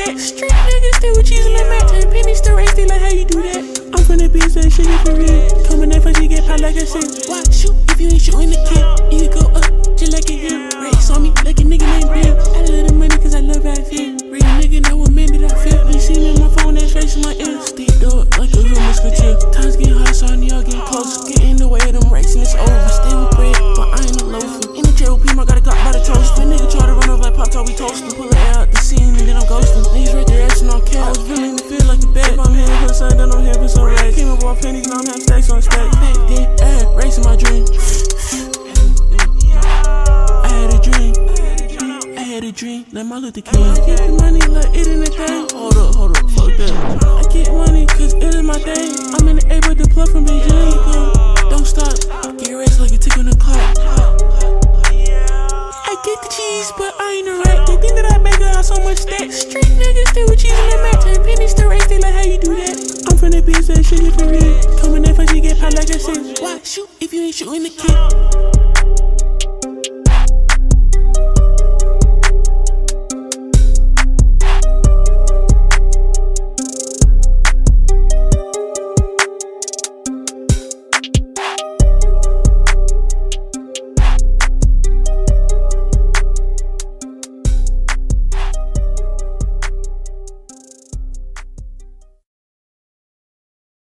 stack. Street niggas stay with cheese in the mat. Turn pennies to race, they like how you do that. I'm from the biz, that shit get for real. Coming in for she get popped like I said. Why shoot if you ain't shooting the kid? You could go up just like a hill. Race on me like a nigga named Bill. I love the money cause I love how I feel. Real nigga know what man that I feel. You see me on my phone, that face in my ear. Stick dog like a hood musketeer. Times getting hot, so I need y'all getting close. Get in the way of them racks and it's over. Stay with bread, but I ain't a loafer. In the jail with P, I got a Glock by the toast. The nigga try to run up like Pop Tart, we toastin'. Pull it out the scene and then I'm ghostin'. Niggas right there asking all cap. I was feeling the feel like a bat. If I'm here for something, then I'm here for some racks. Came up off pennies, now I'm having stacks on stack. Back then, I had racing my dream. I had a dream. I had a dream, like my Luther King. I get the money like it in the thing. Hold up, fuck that. I get money cause it is my thing. I'm in the A with the plug from Beijing. Don't stop, get racks like a tick on the clock. I get the cheese, but I ain't a rat. They think that I make a house so much stack. Street niggas stay with cheese in the mat. Turn pennies to race, they like how you do that. I'm from the biz, that shit get for real. Coming in for she get popped like I said. Why shoot if you ain't shooting the kid?